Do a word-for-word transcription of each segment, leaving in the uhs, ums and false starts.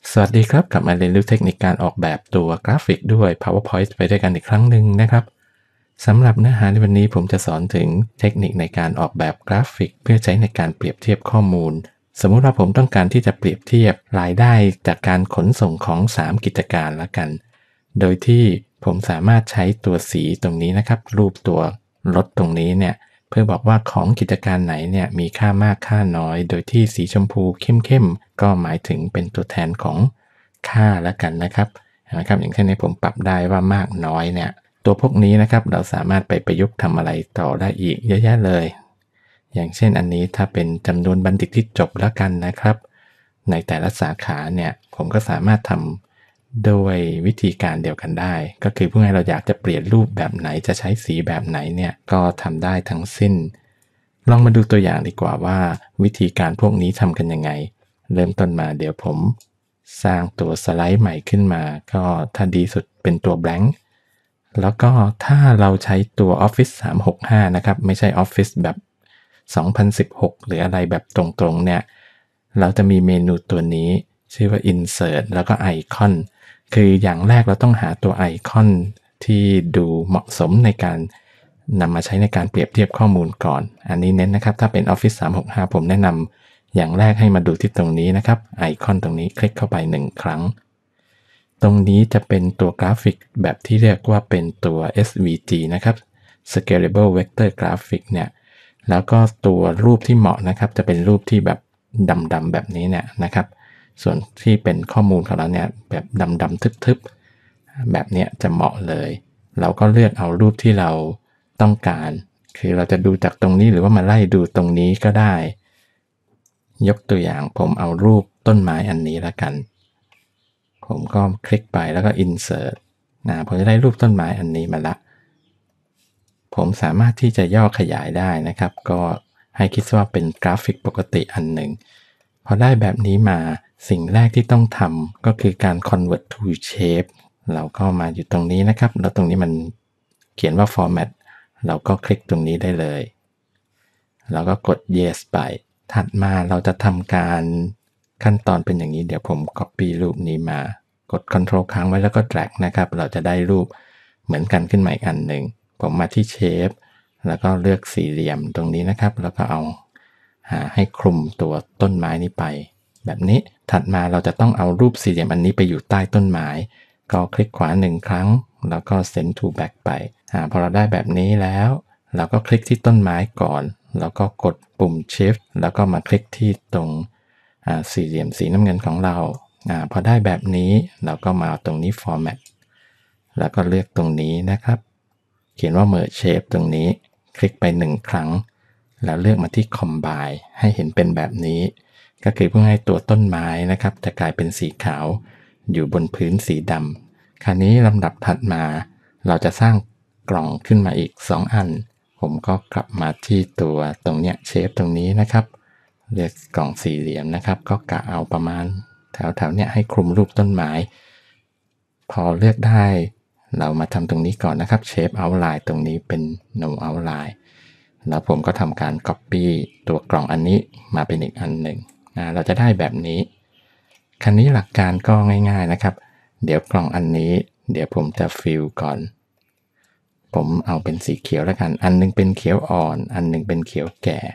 สวัสดีครับกลับมาเรียนรู้เทคนิคการออกแบบตัวกราฟิกด้วย PowerPoint ไปด้วยกันอีกครั้งหนึ่งนะครับสำหรับเนื้อหาในวันนี้ผมจะสอนถึงเทคนิคในการออกแบบกราฟิกเพื่อใช้ในการเปรียบเทียบข้อมูลสมมุติว่าผมต้องการที่จะเปรียบเทียบรายได้จากการขนส่งของสามกิจการละกันโดยที่ผมสามารถใช้ตัวสีตรงนี้นะครับรูปตัวรถตรงนี้เนี่ยเพื่อบอกว่าของกิจการไหนเนี่ยมีค่ามากค่าน้อยโดยที่สีชมพูเข้มๆก็หมายถึงเป็นตัวแทนของค่าละกันนะครับนะครับอย่างเช่นในผมปรับได้ว่ามากน้อยเนี่ยตัวพวกนี้นะครับเราสามารถไปประยุกต์ทำอะไรต่อได้อีกเยอะแยะเลยอย่างเช่นอันนี้ถ้าเป็นจำนวนบัณฑิตที่จบแล้วกันนะครับในแต่ละสาขาเนี่ยผมก็สามารถทำโดยวิธีการเดียวกันได้ก็คือเพื่อให้เราอยากจะเปลี่ยนรูปแบบไหนจะใช้สีแบบไหนเนี่ยก็ทำได้ทั้งสิ้นลองมาดูตัวอย่างดีกว่าว่าวิธีการพวกนี้ทำกันยังไงเริ่มต้นมาเดี๋ยวผมสร้างตัวสไลด์ใหม่ขึ้นมาก็ถ้าดีสุดเป็นตัว blank แล้วก็ถ้าเราใช้ตัว Office สามหกห้านะครับไม่ใช่ Office แบบสองพันสิบหกหรืออะไรแบบตรงๆเนี่ยเราจะมีเมนูตัวนี้ชื่อว่า Insert แล้วก็ Icon คืออย่างแรกเราต้องหาตัวไอคอนที่ดูเหมาะสมในการนำมาใช้ในการเปรียบเทียบข้อมูลก่อนอันนี้เน้นนะครับถ้าเป็น Office สามหกห้าผมแนะนำอย่างแรกให้มาดูที่ตรงนี้นะครับไอคอนตรงนี้คลิกเข้าไปหนึ่งครั้งตรงนี้จะเป็นตัวกราฟิกแบบที่เรียกว่าเป็นตัว เอส วี จี นะครับ Scalable Vector Graphic เนี่ยแล้วก็ตัวรูปที่เหมาะนะครับจะเป็นรูปที่แบบดำๆแบบนี้เนี่ยนะครับส่วนที่เป็นข้อมูลของเราเนี่ยแบบดำๆทึบๆแบบเนี้ยจะเหมาะเลยเราก็เลือกเอารูปที่เราต้องการคือเราจะดูจากตรงนี้หรือว่ามาไล่ดูตรงนี้ก็ได้ยกตัวอย่างผมเอารูปต้นไม้อันนี้ละกันผมก็คลิกไปแล้วก็ insert นะผมจะได้รูปต้นไม้อันนี้มาละผมสามารถที่จะย่อขยายได้นะครับก็ให้คิดว่าเป็นกราฟิกปกติอันหนึ่งพอได้แบบนี้มาสิ่งแรกที่ต้องทำก็คือการ convert to shape เราก็มาอยู่ตรงนี้นะครับแล้วตรงนี้มันเขียนว่า format เราก็คลิกตรงนี้ได้เลยแล้วก็กด yes ไปถัดมาเราจะทำการขั้นตอนเป็นอย่างนี้เดี๋ยวผม copy รูปนี้มากด control ค้างไว้แล้วก็ drag นะครับเราจะได้รูปเหมือนกันขึ้นมาอีกอันหนึ่งผมมาที่ shape แล้วก็เลือกสี่เหลี่ยมตรงนี้นะครับแล้วก็เอาหาให้คลุมตัวต้นไม้นี้ไปแบบนี้ถัดมาเราจะต้องเอารูปสี่เหลี่ยมอันนี้ไปอยู่ใต้ต้นไม้ก็คลิกขวาหนึ่งครั้งแล้วก็ send to back ไปอ่าพอเราได้แบบนี้แล้วเราก็คลิกที่ต้นไม้ก่อนแล้วก็กดปุ่ม shift แล้วก็มาคลิกที่ตรงอ่าสี่เหลี่ยมสีน้ำเงินของเราอ่าพอได้แบบนี้เราก็มาตรงนี้ format แล้วก็เลือกตรงนี้นะครับเขียนว่า merge shape ตรงนี้คลิกไปหนึ่งครั้งแล้วเลือกมาที่ combine ให้เห็นเป็นแบบนี้ก็คือเพื่อให้ตัวต้นไม้นะครับจะกลายเป็นสีขาวอยู่บนพื้นสีดำคราวนี้ลำดับถัดมาเราจะสร้างกล่องขึ้นมาอีกสองอันผมก็กลับมาที่ตัวตรงเนี้ยเชฟตรงนี้นะครับเลือกกล่องสี่เหลี่ยมนะครับก็กะเอาประมาณแถวๆเนี้ยให้คลุมรูปต้นไม้พอเลือกได้เรามาทำตรงนี้ก่อนนะครับ Shape Outline ตรงนี้เป็น No Outline แล้วผมก็ทำการ Copy ตัวกล่องอันนี้มาเป็นอีกอันหนึ่งนะเราจะได้แบบนี้คราวนี้หลักการก็ง่ายๆนะครับเดี๋ยวกล่องอันนี้เดี๋ยวผมจะ fill ก่อนผมเอาเป็นสีเขียวแล้วกันอันนึงเป็นเขียวอ่อนอันนึงเป็นเขียวแก่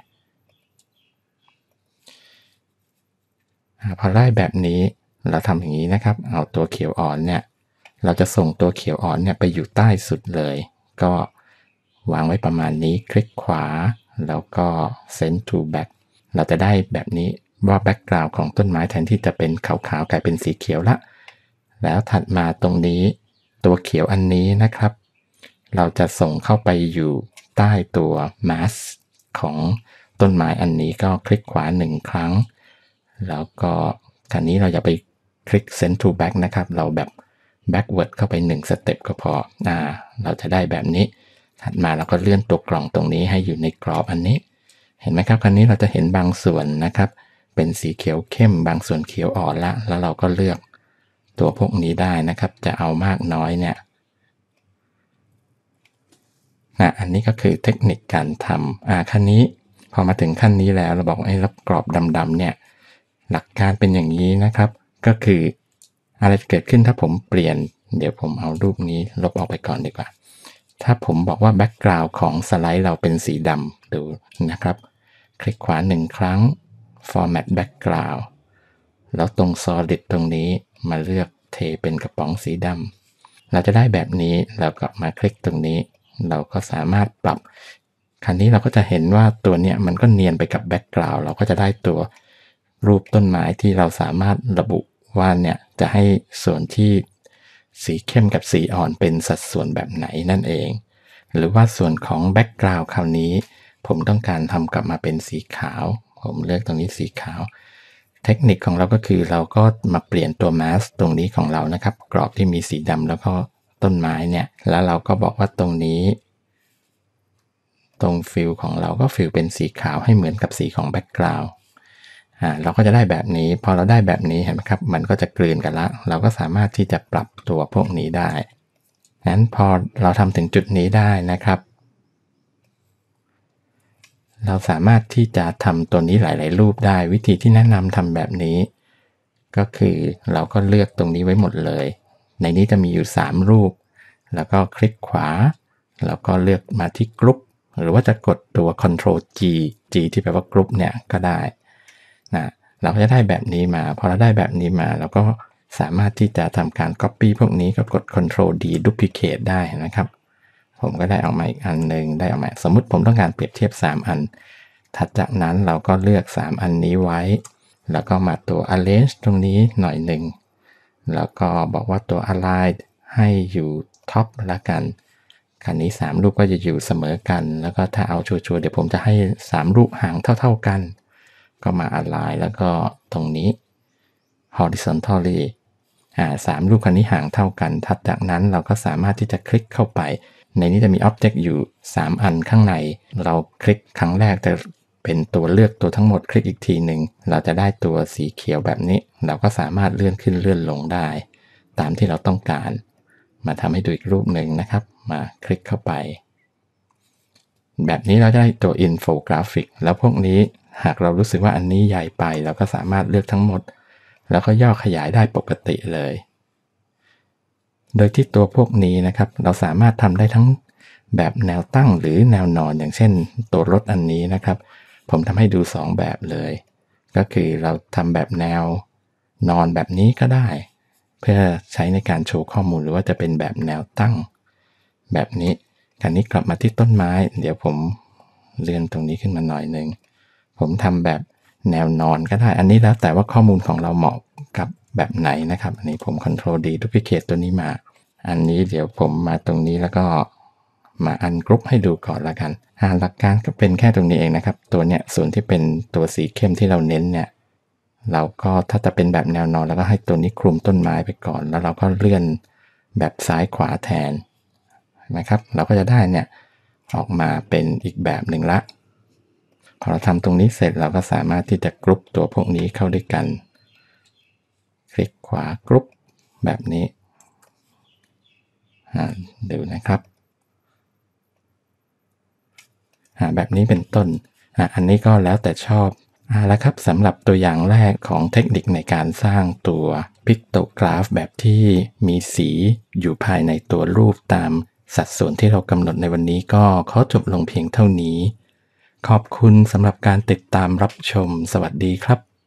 พอได้แบบนี้เราทำอย่างนี้นะครับเอาตัวเขียวอ่อนเนี่ยเราจะส่งตัวเขียวอ่อนเนี่ยไปอยู่ใต้สุดเลยก็วางไว้ประมาณนี้คลิกขวาแล้วก็ send to back เราจะได้แบบนี้ว่า background ของต้นไม้แทนที่จะเป็นขาวๆกลายเป็นสีเขียวละแล้วถัดมาตรงนี้ตัวเขียวอันนี้นะครับเราจะส่งเข้าไปอยู่ใต้ตัว mask ของต้นไม้อันนี้ก็คลิกขวาหนึ่งครั้งแล้วก็คราวนี้เราอย่าไปคลิก send to back นะครับเราแบบ backward เข้าไปหนึ่งสเต็ปก็พออ่าเราจะได้แบบนี้ถัดมาเราก็เลื่อนตัวกล่องตรงนี้ให้อยู่ในกรอบอันนี้เห็นไหมครับคราวนี้เราจะเห็นบางส่วนนะครับเป็นสีเขียวเข้มบางส่วนเขียวอ่อนละแล้วเราก็เลือกตัวพวกนี้ได้นะครับจะเอามากน้อยเนี่ยนะอันนี้ก็คือเทคนิคการทำอ่าขั้นนี้พอมาถึงขั้นนี้แล้วเราบอกไอ้กรอบดำๆเนี่ยหลักการเป็นอย่างนี้นะครับก็คืออะไรจะเกิดขึ้นถ้าผมเปลี่ยนเดี๋ยวผมเอารูปนี้ลบออกไปก่อนดีกว่าถ้าผมบอกว่าแบ็กกราวด์ของสไลด์เราเป็นสีดำดูนะครับคลิกขวาหนึ่งครั้ง format background แล้วตรง solid ตรงนี้มาเลือกเทเป็นกระป๋องสีดำเราจะได้แบบนี้เราก็มาคลิกตรงนี้เราก็สามารถปรับคราวนี้เราก็จะเห็นว่าตัวเนี้ยมันก็เนียนไปกับแบ็กกราวด์เราก็จะได้ตัวรูปต้นไม้ที่เราสามารถระบุว่าเนี่ยจะให้ส่วนที่สีเข้มกับสีอ่อนเป็นสัดส่วนแบบไหนนั่นเองหรือว่าส่วนของแบ็กกราวด์คราวนี้ผมต้องการทำกลับมาเป็นสีขาวผมเลือกตรงนี้สีขาวเทคนิคของเราก็คือเราก็มาเปลี่ยนตัวมาสก์ตรงนี้ของเรานะครับกรอบที่มีสีดำแล้วก็ต้นไม้เนี่ยแล้วเราก็บอกว่าตรงนี้ตรงฟิลของเราก็ฟิลเป็นสีขาวให้เหมือนกับสีของแบ็กกราวด์อ่าเราก็จะได้แบบนี้พอเราได้แบบนี้เห็นไหมครับมันก็จะกลืนกันละเราก็สามารถที่จะปรับตัวพวกนี้ได้งั้นพอเราทำถึงจุดนี้ได้นะครับเราสามารถที่จะทำตัวนี้หลายๆรูปได้วิธีที่แนะนำทำแบบนี้ก็คือเราก็เลือกตรงนี้ไว้หมดเลยในนี้จะมีอยู่สามรูปแล้วก็คลิกขวาแล้วก็เลือกมาที่กรุ๊ปหรือว่าจะกดตัว control G G ที่แปลว่ากรุ๊ปเนี่ยก็ได้นะเราก็จะได้แบบนี้มาพอเราได้แบบนี้มาเราก็สามารถที่จะทำการ copy พวกนี้ก็กด control D duplicate ได้นะครับผมก็ได้ออกมาอีกอันหนึ่งได้ออกมาสมมุติผมต้องการเปรียบเทียบสามอันถัดจากนั้นเราก็เลือกสามอันนี้ไว้แล้วก็มาตัว arrange ตรงนี้หน่อยหนึ่งแล้วก็บอกว่าตัว align ให้อยู่ท็อปละกันคันนี้สามรูปก็จะอยู่เสมอกันแล้วก็ถ้าเอาชัวร์ๆเดี๋ยวผมจะให้สามรูปห่างเท่าๆกันก็มา align แล้วก็ตรงนี้ horizontally อ่าสามรูปคันนี้ห่างเท่ากันถัดจากนั้นเราก็สามารถที่จะคลิกเข้าไปในนี้จะมี Object อยู่สามอันข้างในเราคลิกครั้งแรกจะเป็นตัวเลือกตัวทั้งหมดคลิกอีกทีหนึ่งเราจะได้ตัวสีเขียวแบบนี้เราก็สามารถเลื่อนขึ้นเลื่อนลงได้ตามที่เราต้องการมาทำให้ดูอีกรูปหนึ่งนะครับมาคลิกเข้าไปแบบนี้เราจะได้ตัว Infographic แล้วพวกนี้หากเรารู้สึกว่าอันนี้ใหญ่ไปเราก็สามารถเลือกทั้งหมดแล้วก็ย่อขยายได้ปกติเลยโดยที่ตัวพวกนี้นะครับเราสามารถทำได้ทั้งแบบแนวตั้งหรือแนวนอนอย่างเช่นตัวรถอันนี้นะครับผมทำให้ดูสองแบบเลยก็คือเราทำแบบแนวนอนแบบนี้ก็ได้เพื่อใช้ในการโชว์ข้อมูลหรือว่าจะเป็นแบบแนวตั้งแบบนี้คราวนี้กลับมาที่ต้นไม้เดี๋ยวผมเลื่อนตรงนี้ขึ้นมาหน่อยหนึ่งผมทำแบบแนวนอนก็ได้อันนี้แล้วแต่ว่าข้อมูลของเราเหมาะกับแบบไหนนะครับอันนี้ผม control D duplicate ตัวนี้มาอันนี้เดี๋ยวผมมาตรงนี้แล้วก็มาอันกรุ๊ปให้ดูก่อนละกันหลักการก็เป็นแค่ตรงนี้เองนะครับตัวเนี้ยส่วนที่เป็นตัวสีเข้มที่เราเน้นเนี่ยเราก็ถ้าจะเป็นแบบแนวนอนแล้วก็ให้ตัวนี้คลุมต้นไม้ไปก่อนแล้วเราก็เลื่อนแบบซ้ายขวาแทนนะครับเราก็จะได้เนี่ยออกมาเป็นอีกแบบหนึ่งละพอเราทำตรงนี้เสร็จเราก็สามารถที่จะกรุ๊ปตัวพวกนี้เข้าด้วยกันคลิกขวากรุ๊ปแบบนี้ดูนะครับแบบนี้เป็นต้นอันนี้ก็แล้วแต่ชอบแล้วครับสำหรับตัวอย่างแรกของเทคนิคในการสร้างตัวพิกโตกราฟแบบที่มีสีอยู่ภายในตัวรูปตามสัดส่วนที่เรากำหนดในวันนี้ก็ขอจบลงเพียงเท่านี้ขอบคุณสำหรับการติดตามรับชมสวัสดีครับ